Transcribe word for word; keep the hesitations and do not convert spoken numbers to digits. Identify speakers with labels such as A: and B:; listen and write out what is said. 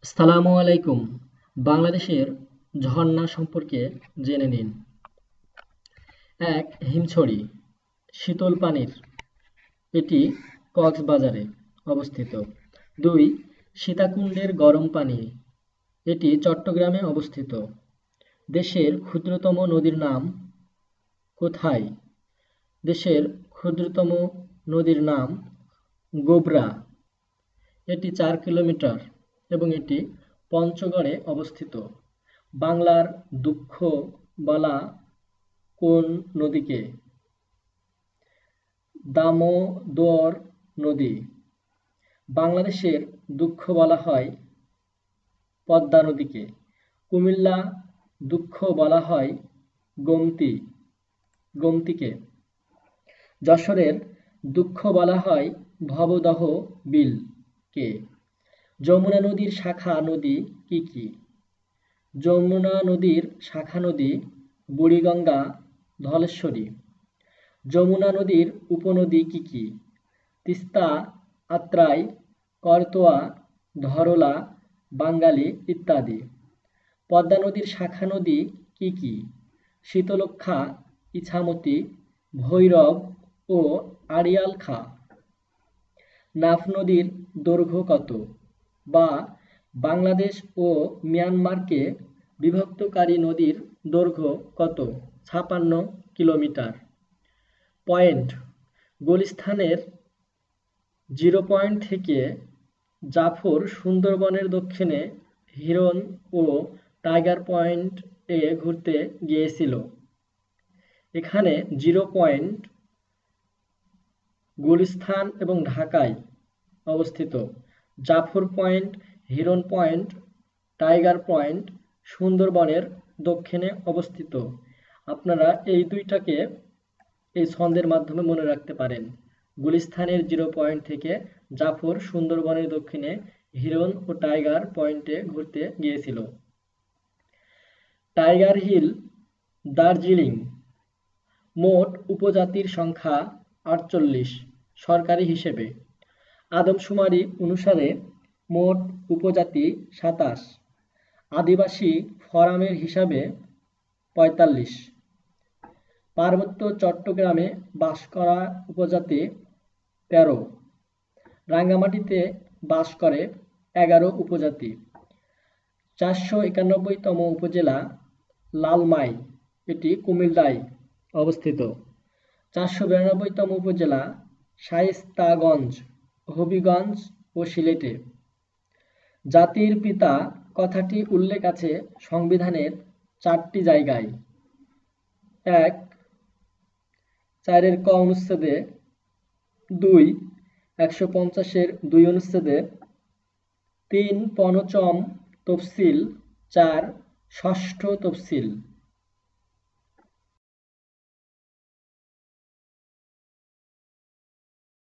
A: আসসালামু আলাইকুম। বাংলাদেশের ঝর্ণা সম্পর্কে জেনে নিন। এক, হিমছড়ি শীতল পানির, এটি কক্সবাজারে অবস্থিত। দুই, সীতাকুণ্ডের গরম পানি, এটি চট্টগ্রামে অবস্থিত। দেশের ক্ষুদ্রতম নদীর নাম কোথায়? দেশের ক্ষুদ্রতম নদীর নাম গোবরা, এটি চার কিলোমিটার এবং এটি পঞ্চগড়ে অবস্থিত। বাংলার দুঃখ বলা কোন নদীকে? দামোদর নদী। বাংলাদেশের দুঃখ বলা হয় পদ্মা নদীকে। কুমিল্লা দুঃখ বলা হয় গোমতী গোমতীকে। যশোরের দুঃখ বলা হয় ভবদহ বিলকে। যমুনা নদীর শাখা নদী কি কি? যমুনা নদীর শাখা নদী বুড়িগঙ্গা, ধলেশ্বরী। যমুনা নদীর উপনদী কি কি? তিস্তা, আত্রাই, করতোয়া, ধরলা, বাঙ্গালী ইত্যাদি। পদ্মা নদীর শাখা নদী কি কি? শীতলক্ষ্যা, ইছামতি, ভৈরব ও আড়িয়াল খাঁ। নাফ নদীর দৈর্ঘ্য কত? বা বাংলাদেশ ও মিয়ানমারকে বিভক্তকারী নদীর দৈর্ঘ্য কত? ছাপান্ন কিলোমিটার। পয়েন্ট: গুলিস্তানের জিরো পয়েন্ট থেকে জাফর সুন্দরবনের দক্ষিণে হিরন ও টাইগার পয়েন্ট এ ঘুরতে গিয়েছিল। এখানে জিরো পয়েন্ট গুলিস্তান এবং ঢাকায় অবস্থিত। Jafar point, Hiron point, tiger point সুন্দরবনের দক্ষিণে অবস্থিত। আপনারা এই দুইটাকে এই ছন্দের মাধ্যমে মনে রাখতে পারেন। গুলিস্তানের জিরো পয়েন্ট থেকে জাফর সুন্দরবনের দক্ষিণে হিরন ও টাইগার পয়েন্টে ঘুরতে গিয়েছিল। টাইগার হিল, দার্জিলিং। মোট উপজাতির সংখ্যা আটচল্লিশ সরকারি হিসেবে। আদমশুমারি অনুসারে মোট উপজাতি সাতাশ। আদিবাসী ফরামের হিসাবে পঁয়তাল্লিশ। পার্বত্য চট্টগ্রামে বাস করা উপজাতি তেরো। রাঙ্গামাটিতে বাস করে এগারো উপজাতি। চারশো একানব্বইতম উপজেলা লালমাই, এটি কুমিল্লায় অবস্থিত। চারশো বিরানব্বইতম উপজেলা শায়েস্তাগঞ্জ, হবিগঞ্জ ও সিলেটে। জাতির পিতা কথাটি উল্লেখ আছে সংবিধানের চারটি জায়গায়। এক, চারের ক অনুচ্ছেদে, দুই, একশো পঞ্চাশের দুই অনুচ্ছেদে, তিন পঞ্চম তফসিল, চার ষষ্ঠ তফসিল।